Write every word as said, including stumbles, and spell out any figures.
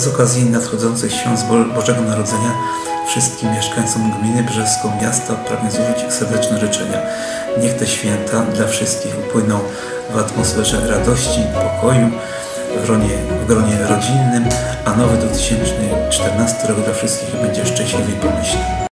Z okazji nadchodzących świąt Bo Bożego Narodzenia wszystkim mieszkańcom gminy Brzesko-Miasta pragnę złożyć serdeczne życzenia. Niech te święta dla wszystkich upłyną w atmosferze radości, pokoju, w gronie, w gronie rodzinnym, a nowy dwa tysiące czternasty rok dla wszystkich będzie szczęśliwy i pomyślny.